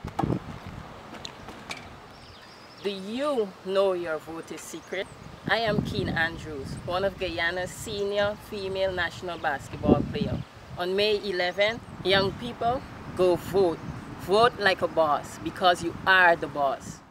Do you know your vote is secret? I am Keen Andrews, one of Guyana's senior female national basketball players. On May 11th, young people, go vote. Vote like a boss because you are the boss.